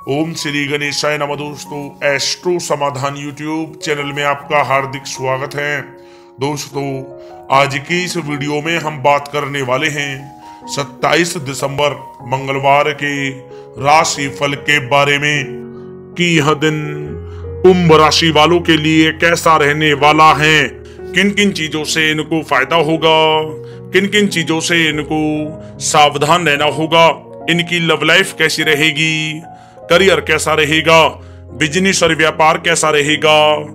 ओम श्री गणेशाय नमः। दोस्तों, एस्ट्रो समाधान यूट्यूब चैनल में आपका हार्दिक स्वागत है। दोस्तों, आज की इस वीडियो में हम बात करने वाले हैं 27 दिसंबर मंगलवार के राशि फल के बारे में कि यह दिन कुंभ राशि वालों के लिए कैसा रहने वाला है, किन किन चीजों से इनको फायदा होगा, किन किन चीजों से इनको सावधान रहना होगा, इनकी लव लाइफ कैसी रहेगी, करियर कैसा रहेगा, बिजनेस और व्यापार कैसा रहेगा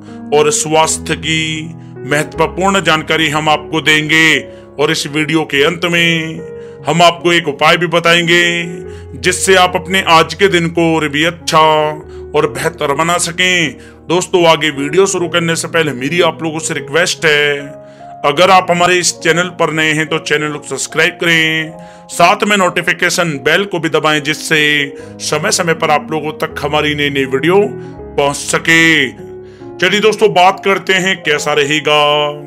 और स्वास्थ्य की महत्वपूर्ण जानकारी हम आपको देंगे। और इस वीडियो के अंत में हम आपको एक उपाय भी बताएंगे जिससे आप अपने आज के दिन को और भी अच्छा और बेहतर बना सकें। दोस्तों, आगे वीडियो शुरू करने से पहले मेरी आप लोगों से रिक्वेस्ट है, अगर आप हमारे इस चैनल पर नए हैं तो चैनल को सब्सक्राइब करें, साथ में नोटिफिकेशन बेल को भी दबाएं जिससे समय समय पर आप लोगों तक हमारी नई नई वीडियो पहुंच सके। चलिए दोस्तों, बात करते हैं कैसा रहेगा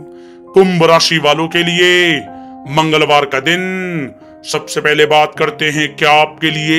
कुंभ राशि वालों के लिए मंगलवार का दिन। सबसे पहले बात करते हैं क्या आपके लिए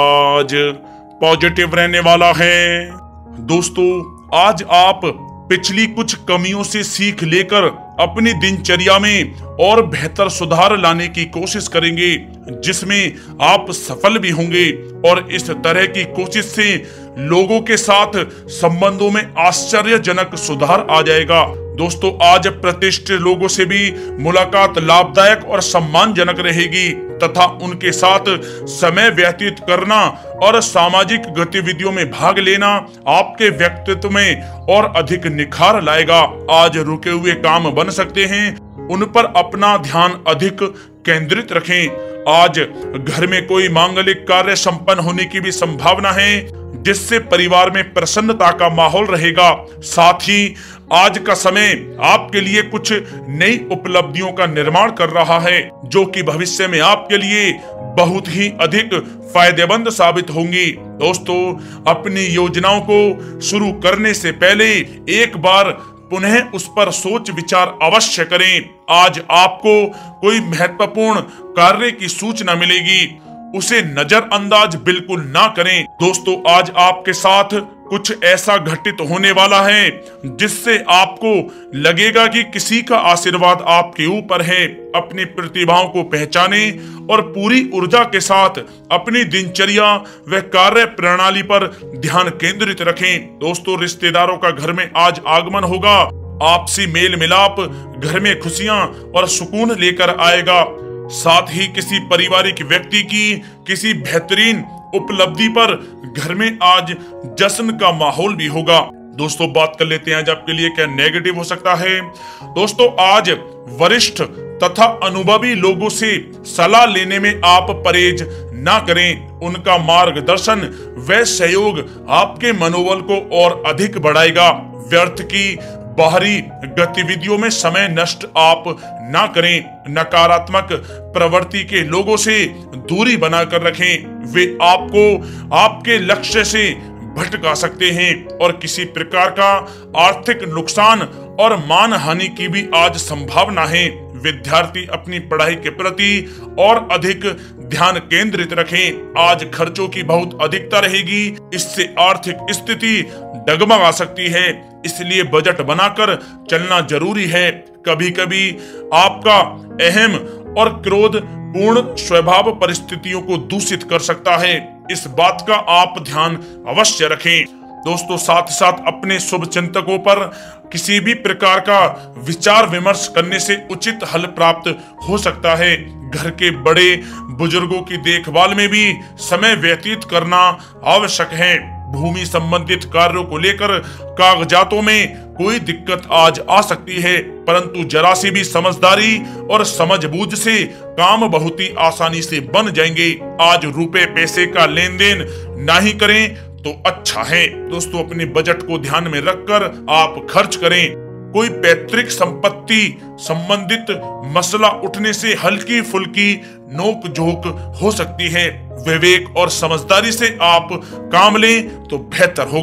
आज पॉजिटिव रहने वाला है। दोस्तों, आज आप पिछली कुछ कमियों से सीख लेकर अपनी दिनचर्या में और बेहतर सुधार लाने की कोशिश करेंगे जिसमें आप सफल भी होंगे और इस तरह की कोशिश से लोगों के साथ संबंधों में आश्चर्यजनक सुधार आ जाएगा। दोस्तों, आज प्रतिष्ठित लोगों से भी मुलाकात लाभदायक और सम्मानजनक रहेगी तथा उनके साथ समय व्यतीत करना और सामाजिक गतिविधियों में भाग लेना आपके व्यक्तित्व में और अधिक निखार लाएगा। आज रुके हुए काम बन सकते हैं, उन पर अपना ध्यान अधिक केंद्रित रखें। आज घर में कोई मांगलिक कार्य संपन्न होने की भी संभावना है जिससे परिवार में प्रसन्नता का माहौल रहेगा। साथ ही आज का समय आपके लिए कुछ नई उपलब्धियों का निर्माण कर रहा है जो कि भविष्य में आपके लिए बहुत ही अधिक फायदेमंद साबित होंगी। दोस्तों, अपनी योजनाओं को शुरू करने से पहले एक बार पुनः उस पर सोच विचार अवश्य करें। आज आपको कोई महत्वपूर्ण कार्य की सूचना मिलेगी, उसे नजरअंदाज बिल्कुल ना करें। दोस्तों, आज आपके साथ कुछ ऐसा घटित होने वाला है जिससे आपको लगेगा कि किसी का आशीर्वाद आपके ऊपर है। अपनी प्रतिभाओं को पहचाने और पूरी ऊर्जा के साथ अपनी दिनचर्या व कार्य प्रणाली पर ध्यान केंद्रित रखें। दोस्तों, रिश्तेदारों का घर में आज आगमन होगा। आपसी मेल मिलाप घर में खुशियां और सुकून लेकर आएगा। साथ ही किसी पारिवारिक व्यक्ति की किसी बेहतरीन उपलब्धि पर घर में आज जश्न का माहौल भी होगा। दोस्तों, बात कर लेते हैं आज आपके लिए क्या नेगेटिव हो सकता है। दोस्तों, आज वरिष्ठ तथा अनुभवी लोगों से सलाह लेने में आप परहेज ना करें। उनका मार्गदर्शन व सहयोग आपके मनोबल को और अधिक बढ़ाएगा। व्यर्थ की बाहरी गतिविधियों में समय नष्ट आप ना करें। नकारात्मक प्रवृत्ति के लोगों से दूरी बनाकर रखें, वे आपको आपके लक्ष्य से भटका सकते हैं और किसी प्रकार का आर्थिक नुकसान और मान हानि की भी आज संभावना है। विद्यार्थी अपनी पढ़ाई के प्रति और अधिक ध्यान केंद्रित रखें। आज खर्चों की बहुत अधिकता रहेगी, इससे आर्थिक स्थिति डगमगा सकती है, इसलिए बजट बनाकर चलना जरूरी है। कभी कभी आपका अहम और क्रोध पूर्ण स्वभाव परिस्थितियों को दूषित कर सकता है, इस बात का आप ध्यान अवश्य रखें। दोस्तों, साथ साथ अपने शुभ चिंतकों पर किसी भी प्रकार का विचार विमर्श करने से उचित हल प्राप्त हो सकता है। घर के बड़े बुजुर्गों की देखभाल में भी समय व्यतीत करना आवश्यक है। भूमि संबंधित कार्यों को लेकर कागजातों में कोई दिक्कत आज आ सकती है, परंतु जरा सी भी समझदारी और समझबूझ से काम बहुत ही आसानी से बन जाएंगे। आज रुपए पैसे का लेन देन ना ही करें तो अच्छा है। दोस्तों, अपने बजट को ध्यान में रखकर आप खर्च करें। कोई पैतृक संपत्ति संबंधित मसला उठने से हल्की फुल्की नोक झोंक हो सकती है। विवेक और समझदारी से आप काम लें तो बेहतर होगा।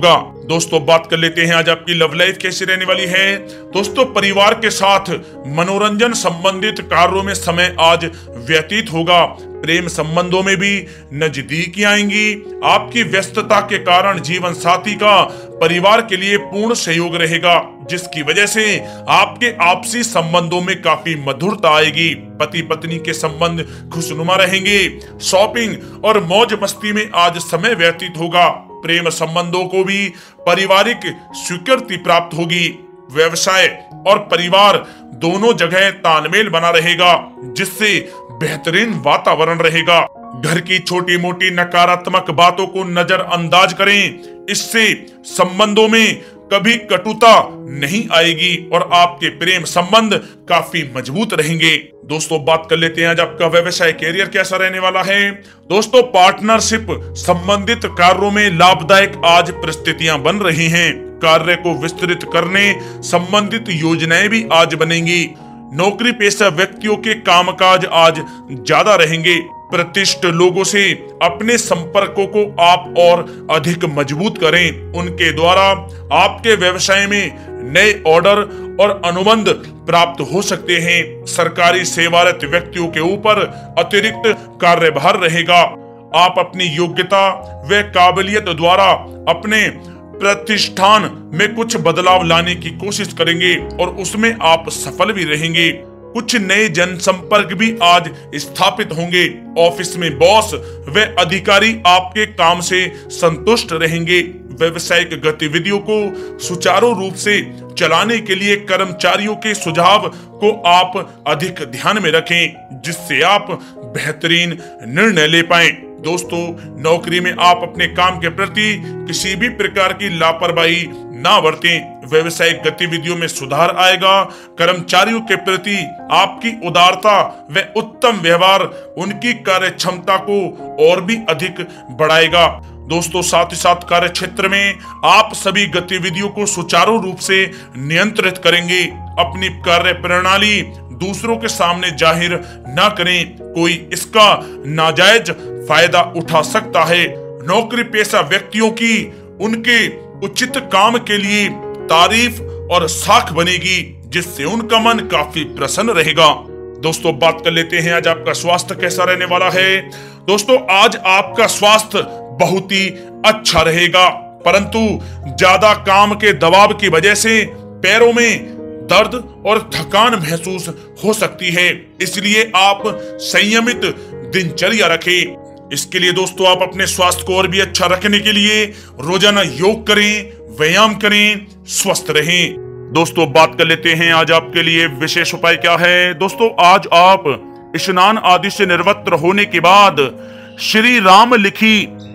दोस्तों बात कर लेते हैं आज आपकी लव लाइफ कैसी रहने वाली है। दोस्तों परिवार के साथ मनोरंजन संबंधित कार्यों में समय आज व्यतीत होगा। प्रेम संबंधों में भी नजदीकी आएंगी। आपकी व्यस्तता के कारण जीवन साथी का परिवार के लिए पूर्ण सहयोग रहेगा, जिसकी वजह से आपके आपसी संबंधों में काफी मधुरता आएगी। पति पत्नी के संबंध खुशनुमा रहेंगे। शॉपिंग और मौज मस्ती में आज समय व्यतीत होगा। प्रेम संबंधों को भी पारिवारिक स्वीकृति प्राप्त होगी। व्यवसाय और परिवार दोनों जगह तालमेल बना रहेगा, जिससे बेहतरीन वातावरण रहेगा। घर की छोटी मोटी नकारात्मक बातों को नजरअंदाज करें, इससे संबंधों में कभी कटुता नहीं आएगी और आपके प्रेम संबंध काफी मजबूत रहेंगे। दोस्तों बात कर लेते हैं आज आपका व्यवसाय कैरियर कैसा रहने वाला है। दोस्तों पार्टनरशिप संबंधित कार्यों में लाभदायक आज परिस्थितियां बन रही हैं। कार्य को विस्तृत करने संबंधित योजनाएं भी आज बनेंगी। नौकरी पेशा व्यक्तियों के कामकाज आज ज्यादा रहेंगे। प्रतिष्ठित लोगों से अपने संपर्कों को आप और अधिक मजबूत करें। उनके द्वारा आपके व्यवसाय में नए ऑर्डर और अनुबंध प्राप्त हो सकते हैं। सरकारी सेवारत व्यक्तियों के ऊपर अतिरिक्त कार्यभार रहेगा। आप अपनी योग्यता व काबिलियत द्वारा अपने प्रतिष्ठान में कुछ बदलाव लाने की कोशिश करेंगे और उसमें आप सफल भी रहेंगे। कुछ नए जनसंपर्क भी आज स्थापित होंगे। ऑफिस में बॉस व अधिकारी आपके काम से संतुष्ट रहेंगे। व्यवसायिक गतिविधियों को सुचारू रूप से चलाने के लिए कर्मचारियों के सुझाव को आप अधिक ध्यान में रखें, जिससे आप बेहतरीन निर्णय ले पाएं। दोस्तों नौकरी में आप अपने काम के प्रति किसी भी प्रकार की लापरवाही ना बरतें। व्यवसायिक गतिविधियों में सुधार आएगा। कर्मचारियों के प्रति आपकी उदारता व उत्तम व्यवहार उनकी कार्य क्षमता को और भी अधिक बढ़ाएगा। दोस्तों साथ ही साथ कार्य क्षेत्र में आप सभी गतिविधियों को सुचारू रूप से नियंत्रित करेंगे। अपनी कार्य प्रणाली दूसरों के सामने जाहिर ना करें, कोई इसका नाजायज फायदा उठा सकता है। नौकरी पेशा व्यक्तियों की उनके उचित काम के लिए तारीफ और साख बनेगी, जिससे उनका मन काफी प्रसन्न रहेगा। दोस्तों बात कर लेते हैं आज आपका स्वास्थ्य कैसा रहने वाला है। दोस्तों आज आपका स्वास्थ्य बहुत ही अच्छा रहेगा, परंतु ज्यादा काम के दबाव की वजह से पैरों में दर्द और थकान महसूस हो सकती है, इसलिए आप संयमित दिनचर्या रखें। इसके लिए दोस्तों आप अपने स्वास्थ्य को और भी अच्छा रखने के लिए रोजाना योग करें, व्यायाम करें, स्वस्थ रहें। दोस्तों बात कर लेते हैं आज आपके लिए विशेष उपाय क्या है। दोस्तों आज आप स्नान आदि से निवृत्त होने के बाद श्री राम लिखी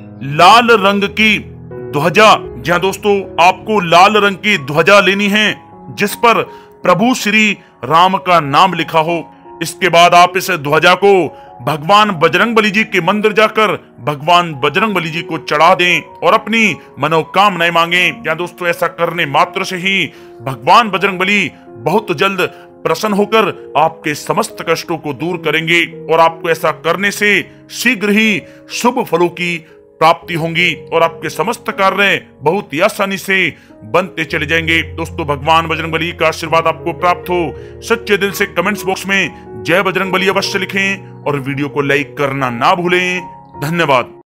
लाल रंग की ध्वजा, जहां दोस्तों आपको लाल रंग की ध्वजा लेनी है जिस पर प्रभु श्री राम का नाम लिखा हो। इसके बाद आप इस ध्वजा को भगवान बजरंगबली जी के मंदिर जाकर भगवान बजरंगबली जी को चढ़ा दें और अपनी मनोकामनाएं मांगें। या दोस्तों ऐसा करने मात्र से ही भगवान बजरंगबली बहुत जल्द प्रसन्न होकर आपके समस्त कष्टों को दूर करेंगे और आपको ऐसा करने से शीघ्र ही शुभ फलों की प्राप्ति होंगी और आपके समस्त कार्य बहुत ही आसानी से बनते चले जाएंगे। दोस्तों भगवान बजरंगबली का आशीर्वाद आपको प्राप्त हो। सच्चे दिल से कमेंट्स बॉक्स में जय बजरंगबली अवश्य लिखें और वीडियो को लाइक करना ना भूलें। धन्यवाद।